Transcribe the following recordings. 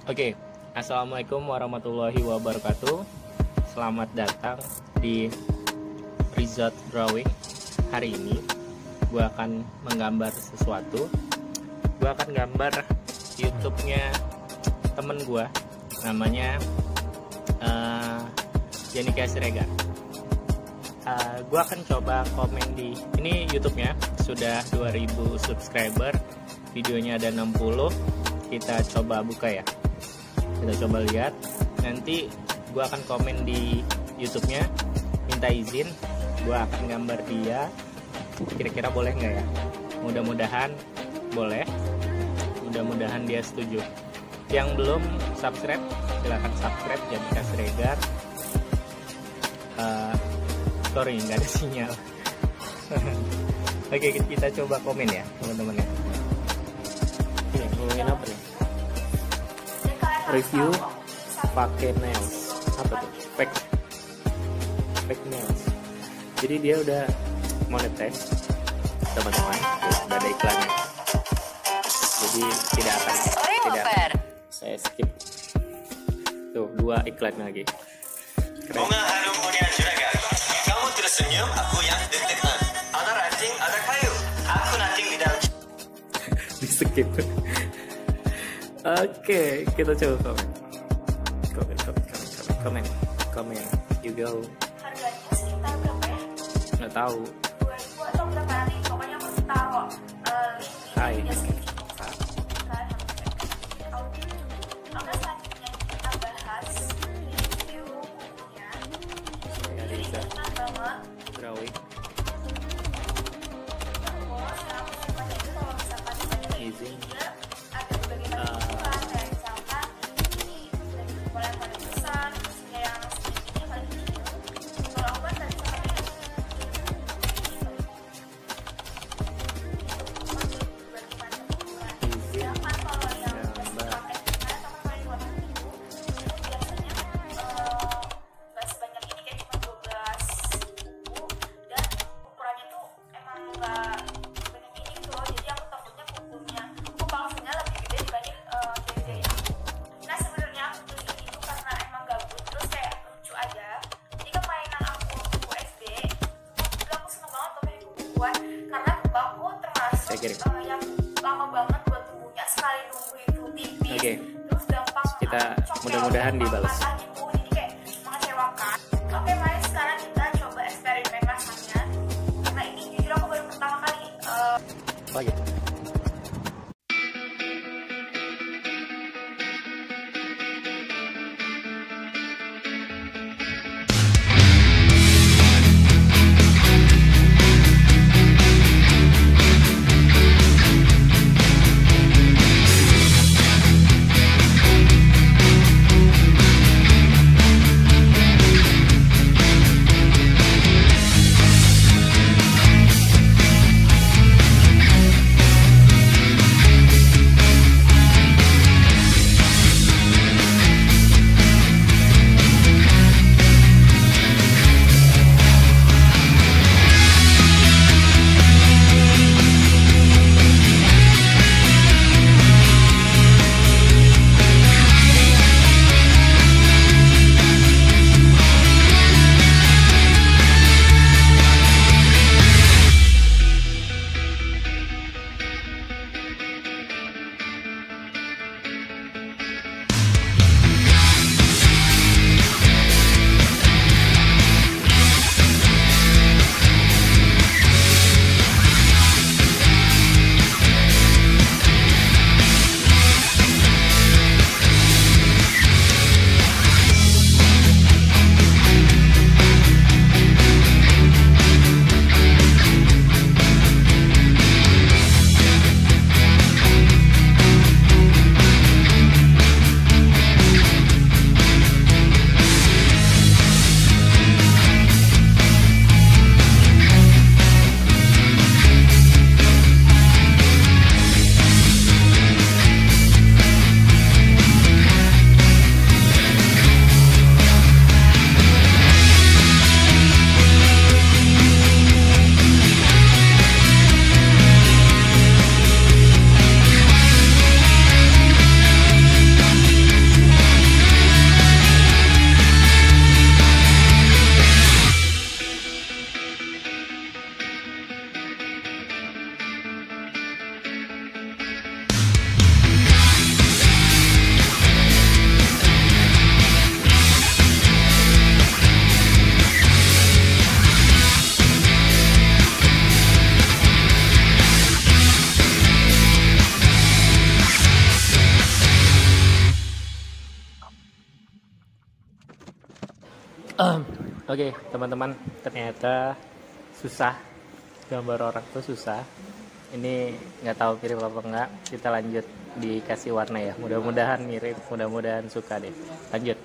Oke, Assalamualaikum warahmatullahi wabarakatuh. Selamat datang di Result Drawing. Hari ini gue akan menggambar sesuatu. Gue akan gambar YouTube-nya temen gue, namanya Jenika Siregar. Gue akan coba komen di ini YouTube-nya sudah 2000 subscriber, videonya ada 60. Kita coba buka ya. Kita coba lihat. Nanti gue akan komen di YouTube-nya, minta izin, gue akan gambar dia. Kira-kira boleh nggak ya? Mudah-mudahan boleh. Mudah-mudahan dia setuju. Yang belum subscribe, silahkan subscribe Jenika Siregar. Sorry, nggak ada sinyal. Oke, kita coba komen ya, teman-teman ya. Ini ngomongin apa nih? Review pakai nails. Apa tuh? Fake nails. Jadi dia udah monetize, teman-teman. Udah ada iklannya. Jadi tidak saya skip. Tuh, 2 iklan lagi. Keren. Bunga harum Munia Juragan. Kamu terus senyum, aku yang deg-degan. Ada ranting, ada kayu. Aku ranting di dalam. Di skip. Oke, kita coba komen. You go. Harganya sekitar berapa ya? Nggak tahu. 2000 atau berapa nanti? Pokoknya aku taruh link Hai. di deskripsi. Oke, selanjutnya kita bahas review bukunya. Jadi ringan banget. Drawing. Terus yang aku suka itu kalau misalkan Easy. dia ada berbagai macam ukuran, kayak misalkan ini dari ukuran paling besar, terusnya yang segini paling kecil. Kalau aku kan tadi sampai berbagai macam ukuran. Sedangkan kalau yang pakai kita sama paling warna biru itu biasanya nggak sebanyak ini, kayak cuma 12 buku, dan ukurannya tuh emang nggak sebanyak ini gitu loh. Jadi aku takutnya bukunya palsunya lebih gede dibanding JJ aku. Nah, sebenarnya aku beli ini tuh karena emang gabut, terus kayak lucu aja. Jadi kan mainan aku buku SD, dulu aku seneng banget tuh main bukuan, karena buku aku termasuk Saya kirim. yang lama banget buat tumbuhnya. Sekali nunggu itu tipis, Oke. terus gampang Kita congkel, mudah-mudahan gampang dibalas. patah gitu. Jadi kayak mengecewakan. Oke, mari sekarang kita coba eksperimen rasanya, karena ini jujur aku baru pertama kali Oh ya. Oke, teman-teman, ternyata susah gambar orang tuh susah. Ini nggak tahu mirip apa enggak. Kita lanjut dikasih warna ya. Mudah-mudahan mirip, mudah-mudahan suka deh. Lanjut.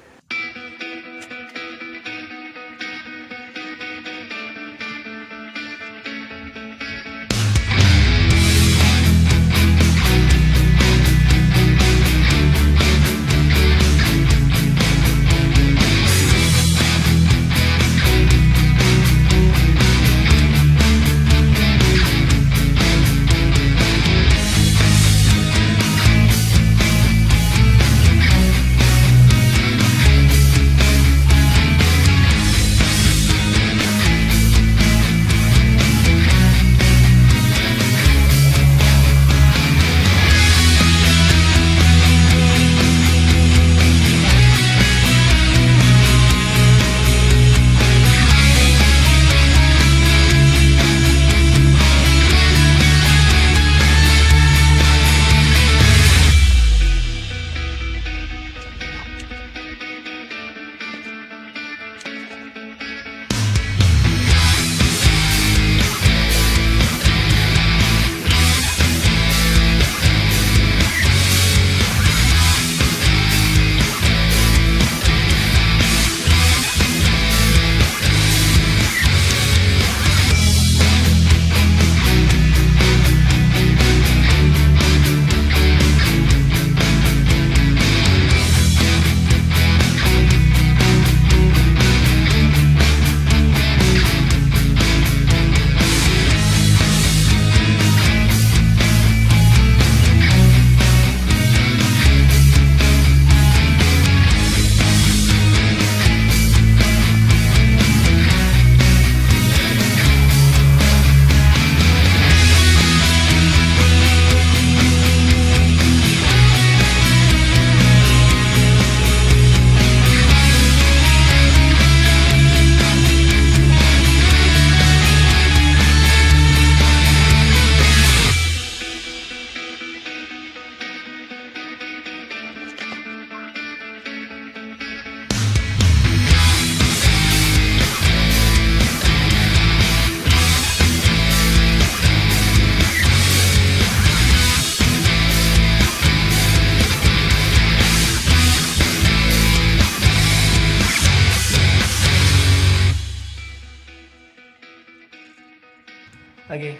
Oke,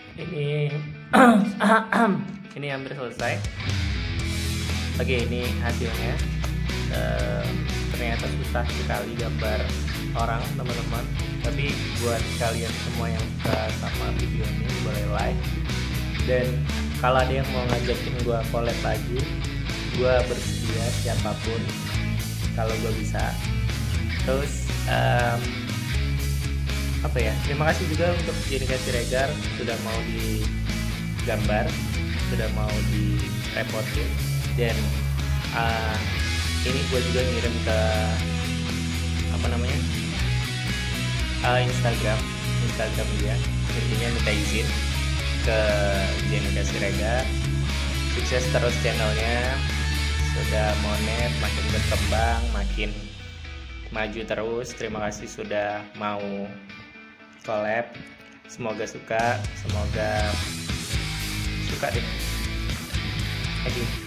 ini ini hampir selesai. Oke, ini hasilnya. Ternyata susah sekali gambar orang, teman-teman. Tapi buat kalian semua yang suka sama video ini, boleh like. Dan kalau ada yang mau ngajakin gue collab lagi, gue bersedia siapapun kalau gue bisa. Terus apa ya, terima kasih juga untuk Jenika Siregar sudah mau digambar, sudah mau direpotin. Dan ini gue juga ngirim ke apa namanya Instagram dia, intinya minta izin ke Jenika Siregar. Sukses terus channelnya, sudah monet, makin berkembang, makin maju terus. Terima kasih sudah mau collab. Semoga suka deh. Oke.